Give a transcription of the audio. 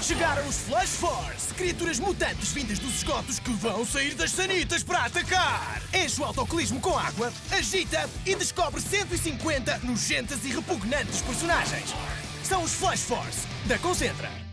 Chegaram os Flash Force, criaturas mutantes vindas dos esgotos que vão sair das sanitas para atacar. Enche o autocolismo com água, agita e descobre 150 nojentas e repugnantes personagens. São os Flash Force, da Concentra.